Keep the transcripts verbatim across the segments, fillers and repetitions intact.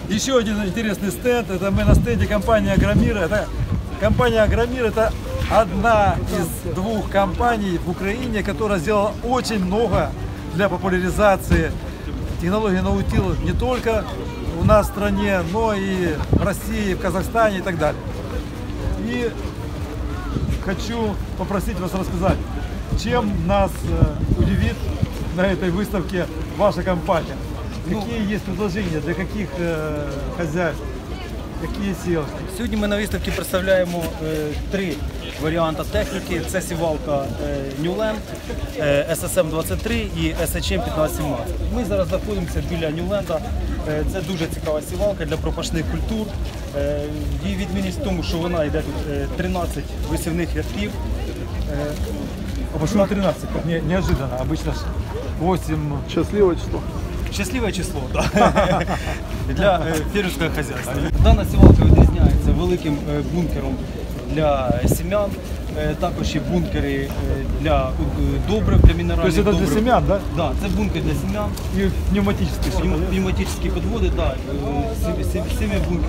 Еще один интересный стенд. Это мы на стенде компании Агромир. Это компания Агромир это одна из двух компаний в Украине, которая сделала очень много для популяризации технологии наутил не только у нас в стране, но и в России, в Казахстане и так далее. И хочу попросить вас рассказать, чем нас удивит на этой выставке ваша компания. Какие есть предложения для каких э, хозяйств, які сілки? Сьогодні ми на виставці представляємо е, три варіанти техніки. Це сівалка е, Newland, е, ес ес ем двадцять три і ес ейч ем п'ятнадцять сімнадцять. Ми зараз знаходимося біля Newland. Е, це дуже цікава сівалка для пропашних культур. Е, її відмінність в тому, що вона йде тут е, тринадцять висівних рядків. Е, а почему тринадцать? Как не, неожиданно. Обычно восемь. Счастливое число. Щасливе число, так. Для фермерського хазяйства. Дана сівалка відрізняється великим бункером для сім'ян, також є бункери для добрив, для мінеральних добрив. Тобто це для сім'ян, так? Так, це бункер для сім'ян. І пневматичні. Пневматичні підводи, так. Сім'я бункер.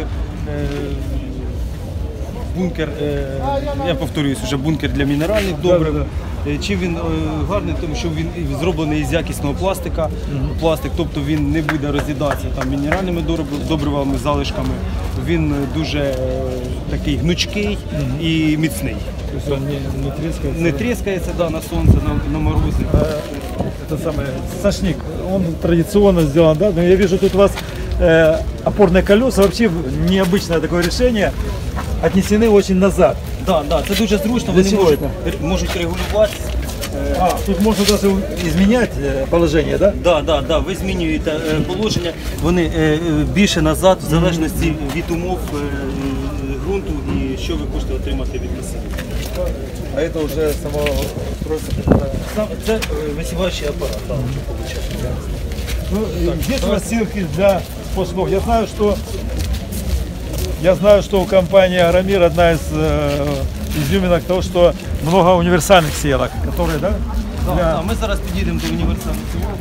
Бункер, я повторююсь, вже бункер для мінеральних добрив. Чим він гарний, тому що він зроблений із якісного пластика, пластик, тобто він не буде роз'їдатися там мінеральними добривами, залишками. Він дуже такий гнучкий і міцний. Тобто він не, не тріскається? Не тріскається, да, на сонце, на, на морозі. Это самое, сошник, он традиционно сделан, да? Но я вижу тут у вас э, опорные колеса, вообще необычное такое решение, отнесены очень назад. Да, да, це дуже зручно, Для вони чого можуть, це? можуть регулювати. А, тут можно даже изменять положение, да? Да, да, да, ви змінюєте е, положення, вони е, е, більше назад, в залежності від умов е, е, ґрунту і що ви хочете отримати від насіння. А это уже само устройство. Сам- Це е, висіваючий апарат, так, виходить. Ну, есть у вас силки для сплошного. Я знаю, что я знаю, что у компании Агромир одна из э, изюминок того, что много универсальных сеялок, которые, да? Да, для- да, ми зараз підійдемо до універсальної сівалки.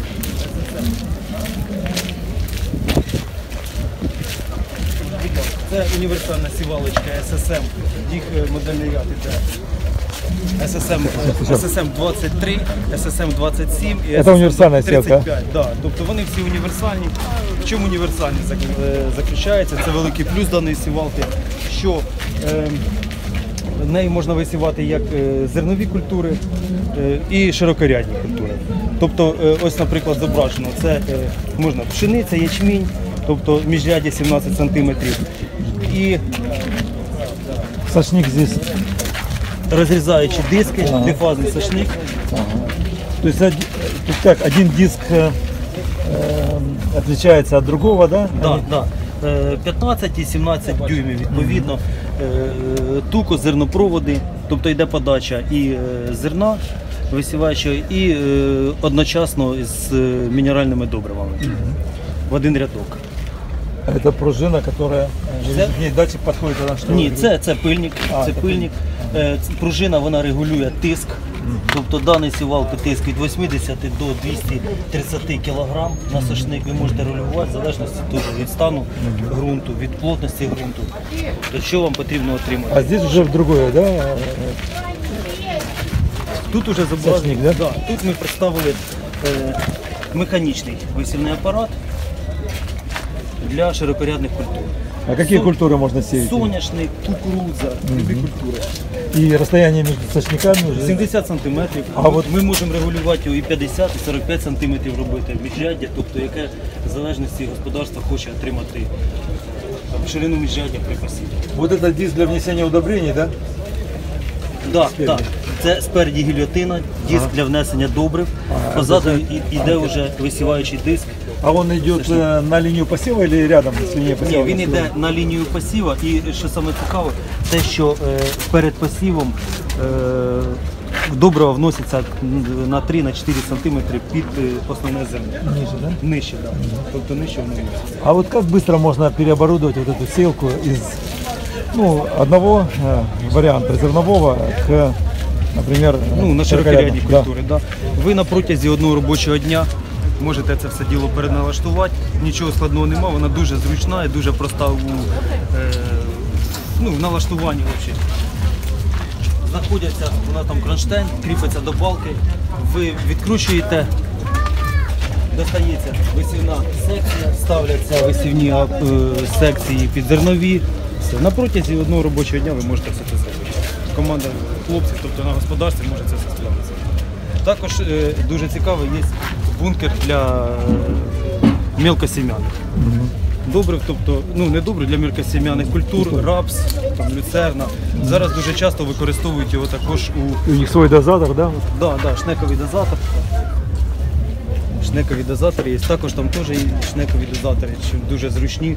Це універсальна сівалочка ес ес ем, їх е, модельний ряд іде. ес ес ем, ес ес ем двадцять три, ес ес ем двадцять сім і Це ес ес ем універсальна сівка? тридцять п'ять. Да, тобто вони всі універсальні. В чому універсальність зак- е, заключається? Це великий плюс даної сівалки, що е, нею можна висівати як е, зернові культури е, і широкорядні культури. Тобто, е, ось, наприклад, зображено, це е, можна пшениця, ячмінь, тобто міжряддя сімнадцять сантиметрів. І Сошник здесь. розрізаючи диски, дифазний сошник. То есть оди- тут как один диск э, э, отличается от другого, да? Да, Они- да. Е, п'ятнадцять і сімнадцять дюймів відповідно. Е, Туко, зернопроводи, тобто йде подача і е, зерна висіваючого, і е, одночасно з е, мінеральними добривами в один рядок. Это пружина, которая Це- к ней датчик подходит, она что? Ні, це, це пильник. А, це це пильник. Е, ц- Пружина вона регулює тиск. Тобто даний сівалки тиск від вісімдесят до двохсот тридцяти кг на сошник ви можете регулювати в залежності теж від стану ґрунту, від плотності ґрунту. Тобто, що вам потрібно отримати. А здесь уже в другое, да? Тут уже зображено, Сошник, да? да, тут ми представили е, механічний висівний апарат для широкорядних культур. А какие Со- культуры можно сеять? Соняшник, кукурудза, любі культури. И расстояние между сошниками уже? сімдесят сантиметрів. А от- Ми можемо регулювати його і п'ятдесят, і сорок п'ять сантиметрів робити міжряддя, тобто яке в залежності господарства хоче отримати там, ширину міжряддя при посіві. Вот это диск для внесения удобрений, да? Да, так. Це спереді гільйотина, диск для внесення добрив, позаду і- йде вже висіваючий диск. А он идет э, на линию посева или рядом с линией посева? Ні, він йде на лінію посіва, і що саме цікаве, те, що е, перед посівом е, добрива вноситься на три-чотири сантиметри під е, основне зерно. Ниже, да? Нижче, так. Да. Тобто нижче воно вноситься. А вот как быстро можно переоборудовать вот эту сеялку из ну, одного э, варианта зернового к, например, Ну, на широкорядному? широкорядні Да. культури. Да. Ви на протязі одного робочого дня можете це все діло переналаштувати. Нічого складного немає, вона дуже зручна і дуже проста у е, ну, в налаштуванні взагалі. Знаходяться, вона там кронштейн, кріпиться до балки, ви відкручуєте, достається висівна секція, ставляться висівні е, секції під зернові. Все. На протязі одного робочого дня ви можете все це зробити. Команда хлопців, тобто на господарстві може це все справитися. Також е, дуже цікавий є бункер для е, мелкосім'яних. Добрив, тобто, ну не добрив для мілкосім'яних культур, рапс, там, люцерна. Зараз дуже часто використовують його також у... У них свой дозатор, да? Да, да, шнековий дозатор. Шнекові дозатори є. Також там теж є шнекові дозатори, що дуже зручні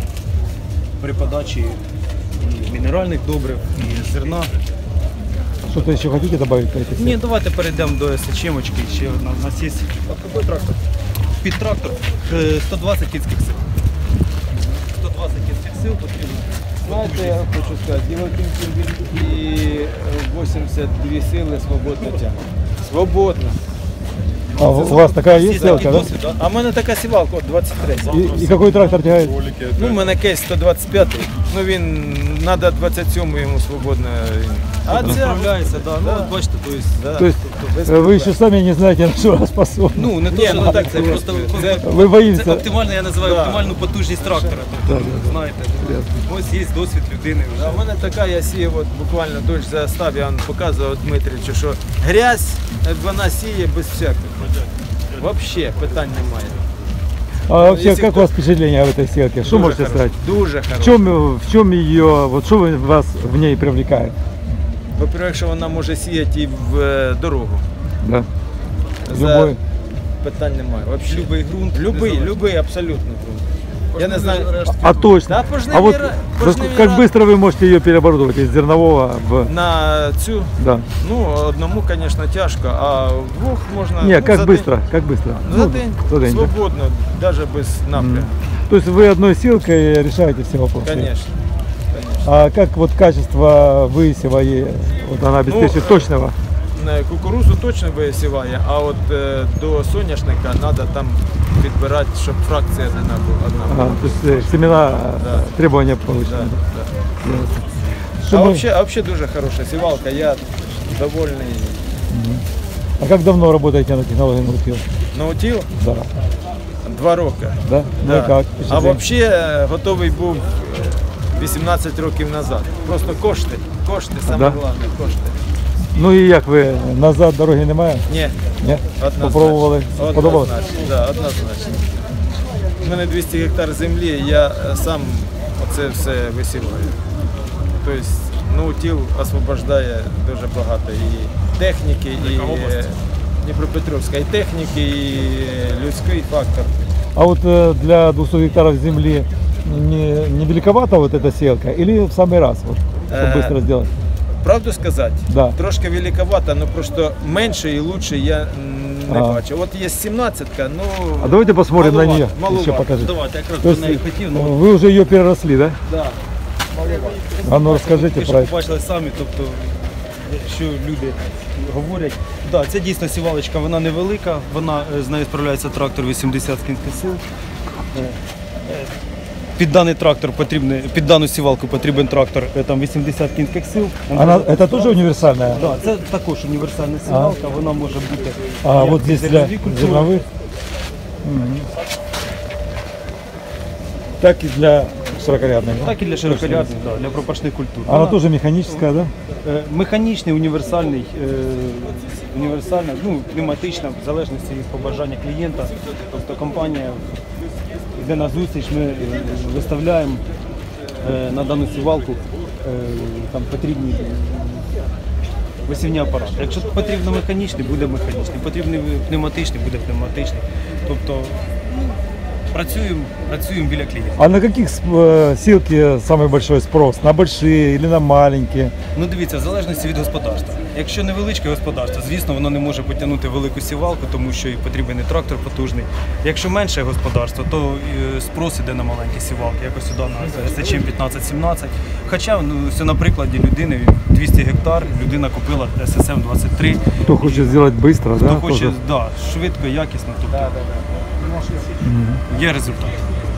при подачі і мінеральних добрив, і зерна. Что-то еще хотите добавить к этой? Ні, давайте перейдемо до СЧМочки. Ще одна у нас є. Какой трактор? Під трактор е, сто двадцять кінських сил. сто двадцять кінських сил потрібно. Знаєте, я хочу сказати, діло в тім, що і вісімдесят дві сили свободно тягне. Свободно. А у вас такая есть Є селка, такий да? досвід, да? А в мене така сівалка, от двадцять три. И, и какой трактор тягает? Ну, в мене кейс сто двадцять п'ять, ну він, треба двадцять сьому йому свободно. А це, Розправляється, да. Ну, Да. от бачите, то есть, да. То есть без э, вы проблем. еще сами не знаете, на что вас способны. ну, не то, Ні, що ну, не так, так, це це просто це- Вы це боитесь. оптимально, я називаю Да. оптимальну потужність трактора. Тобто, знаєте, ось є досвід людини А вже. в мене така, я сіяв от буквально дощ застав, я вам показував Дмитричу, що грязь, е, вона сіє без всяких. Взагалі питань немає. А вообще, Если как кто- у вас впечатление об этой селке? Что Дуже можете хорошо, сказать? Дуже В хорошо. чем, в чем ее, вот что вы- вас в ней привлекает? Во-первых, що вона може сіяти і в е, дорогу. Да. За- Любой. Питань немає. Вообще. Любий ґрунт. Любий, незалежно. любий абсолютно ґрунт. Я не знаю. А точно. Да, пожниві а вот ра- за пожниві ск- как ра- быстро вы можете ее переоборудовать из зернового в... На цю, Да. ну, одному, звісно, тяжко, а вдвох можна. Не, ну, как за быстро, День, как быстро? за Ну, день, за день, да. свободно, навіть без напрямку. То есть вы одной силкой решаете все вопросы? Конечно. А как вот качество высева, ей, вот она обеспечивает Ну, точного? Не, Кукурузу точно висіває, а от е, до соняшника треба там підбирати, щоб фракція одна була. Одна А, була. то есть э, семена, Да. э, требования Да, получены. да. Что А мы- вообще, а вообще дуже хороша сівалка, я довольний. а как давно работаете на технологии наутил? Наутіл Да. два роки. Да? Ну и Да. как? А Впечатление? взагалі готовий був вісімнадцять років назад. Просто кошти, кошти, саме Да? головне, кошти. Ну і як ви, назад дороги немає? Ні, Ні? однозначно. Попробували? Сподобалось? Однозначно, да, однозначно. У мене двісті гектар землі, я е, сам оце все висіваю. Тобто наутіл освобождає дуже багато і техніки, і е, Дніпропетровська, і техніки, і людський фактор. А вот э, для двухсот гектаров земли не, не великовата вот эта селка или в самый раз, вот, чтобы Э, быстро сделать? Правду сказати, Да. трошки великовато, але просто менше і лучше я м, не Ага. бачу. От є сімнадцятка, ну А давайте посмотрим на маловато, нее, маловато. еще покажите. Давайте, якраз То до есть неї хотів. Ну, вы уже ее переросли, да? Да. А ну расскажите Ви про ж это. побачили самі, тобто, що люди говорять. Да, це дійсно сівалочка, вона невелика, вона е, з нею справляється трактор вісімдесят кінських сил. Е, е, Під даний трактор потрібний, під дану сівалку потрібен трактор е, там вісімдесят кінських сил. Она, это тоже универсальная? Да, це також універсальна сівалка, вона може бути А як вот здесь для зернові культури, зерновых? Мгм. Так и для широкорядных, да? так і для широкорядних, да, для пропашних культур. Она Вона, тоже механическая, да? е, механічний, універсальний, е, універсальна, ну, пневматична, в залежності від побажання клієнта. Тобто компанія йде на зустріч, ми е, виставляємо е, на дану сівалку е, там потрібні висівні апарати. Якщо потрібно механічний, буде механічний, потрібний пневматичний, буде пневматичний. Тобто працюємо, працюємо біля клієнта. А на каких э, силки самый большой спрос? На большие или на маленькие? Ну дивіться, в залежності від господарства. Якщо невеличке господарство, звісно, воно не може потягнути велику сівалку, тому що і потрібен і трактор потужний. Якщо менше господарство, то е, спрос іде на маленькі сівалки, якось сюди на ес ес ем п'ятнадцять сімнадцять. Хоча, ну, все на прикладі людини, двісті гектар, людина купила ес ес ем двадцять три. Кто хочет сделать быстро, Хто да? хоче, тоже? да, швидко, якісно. Тобто, Да, да, да. Є результат.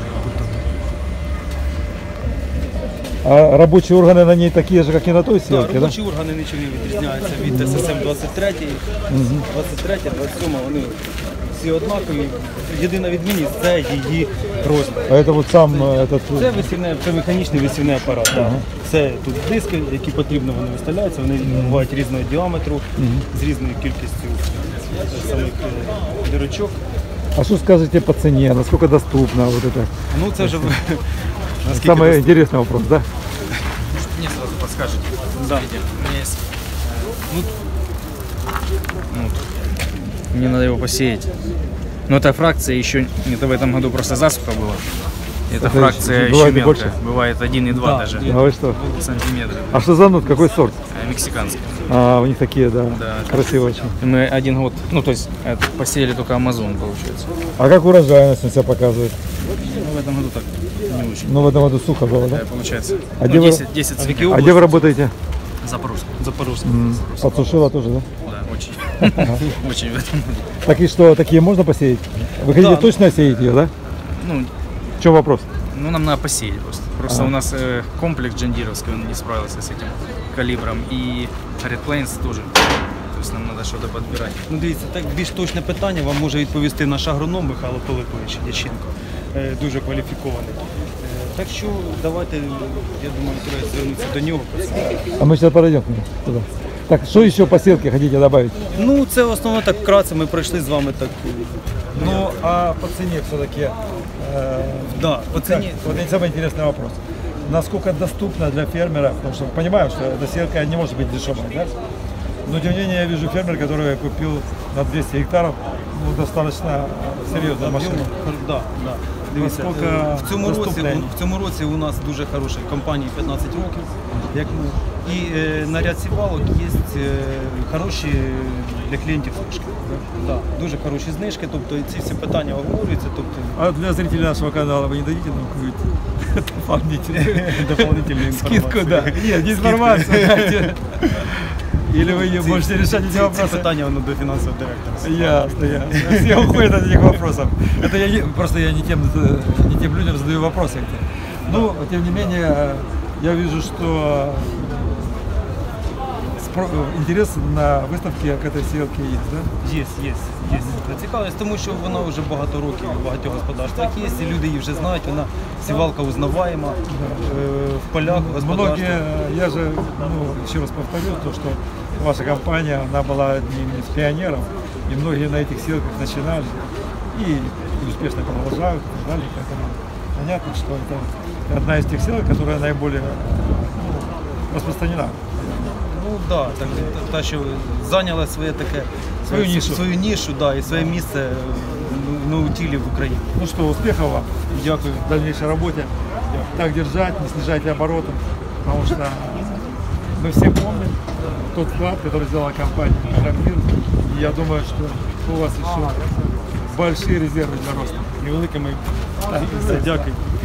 А рабочие органы на ней такие же, как и на той Так, селке, да? робочі органи нічим не відрізняються від ес ес ем двадцять три, двадцять три, двадцять сім, вони всі однакові. Єдина відмінність – це її розмір. А это вот сам э, этот... Це висівне, це механічний висівний апарат. Так. Це тут диски, які потрібно, вони виставляються, вони бувають різного діаметру, з різною кількістю е, самих е, дирочок. А что скажете по цене? Насколько доступно вот это? Ну це вже в- наскільки Самый доступно. интересный вопрос, да? Мне сразу подскажете. Да. Смотрите, у меня есть. Ну, ну, мне надо его посеять. Но эта фракция еще, это в этом году просто засуха была. Эта Это фракция бывает еще и мелкая. больше? Бывает один и два Да. даже А вы что? сантиметра. А что за нут? Какой сорт? Э, Мексиканский. А, у них такие, да, Да. красивые очень. Мы один год, ну то есть это, посеяли только Амазон, получается. А как урожайность он себя показывает? Ну, в этом году так не очень. Ну, в этом году сухо было, да? Э, Получается. А ну, где вы- десять, десять А в какие сантиметров. А где вы работаете? Запорожск. Запорожська. Подсушила тоже, да? Да, очень. Очень в этом году. Так и что, такие можно посеять? Вы хотите Да. точно сеять ее, да? Ну, В чем вопрос? Ну, нам надо посеять просто. Просто Ага. у нас э, комплекс джандировский, он не справился с этим калибром. И Red Plains тоже. То есть нам надо что-то подбирать. Ну дивіться, так більш точне питання вам може відповісти наш агроном Михайло Пилипович Дяченко, е, дуже кваліфікований. Е, Так що давайте, я думаю, треба звернутися до нього. А мы сейчас подойдем к нему туда. Так, что еще по селке хотите добавить? Ну, це основно так вкратце, ми пройшли з вами так. Ну, а по цене все-таки, Да, по ціні. вот самый интересный вопрос. Насколько доступно для фермера, потому что понимаю, что эта селка не может быть дешевой, да? Но тем не менее я вижу фермер, который купил на двести гектаров, ну, достаточно серьезную машину. Да, да. Дивіться, Наскільки е, в цьому році доступний? в цьому році у нас дуже хороша компанія п'ятнадцять років. Як ми і е, на ряд сівалок є е, хороші для клієнтів знижки. Да, дуже хороші знижки, тобто і ці всі питання обговорюються. Тобто А для зрителей нашего канала вы не дадите нам какую-то дополнительную дополнительну інформацію. скидку, да? Нет, не информацию дайте. Или вы не можете решать эти Ці вопросы? питання воно до фінансового директора. Ясно, ясно. Все уходят от этих вопросов. Это я не- просто я не тем, не тем людям задаю вопросы. Ну, тем не менее, я вижу, что спро- интерес на выставке к этой селке есть, да? Є, є, є. Цікавість, тому що вона вже багато років у багатьох господарствах є, і люди її вже знають, вона сівалка узнаваєма е, в полях, в господарствах. Многие, я же, ну, еще раз повторю, то, что ваша компания, она была одним из пионеров, и многие на этих селках начинали и успешно продолжают и так далее. Поэтому понятно, что это одна из тех селок, которая наиболее ну, распространена. Ну да, так, та, та, що зайняла своє таке Свою нишу. свою нишу, да, і своє місце е, на утілі в Україні. Ну что, успехов вам Дякую. в дальнейшей работе. Так держать, не снижайте обороты, потому что мы все помним тот вклад, который сделала компания «Агромир». И я думаю, что у вас еще большие резервы для роста. І велике майбутнє. Все, дякую.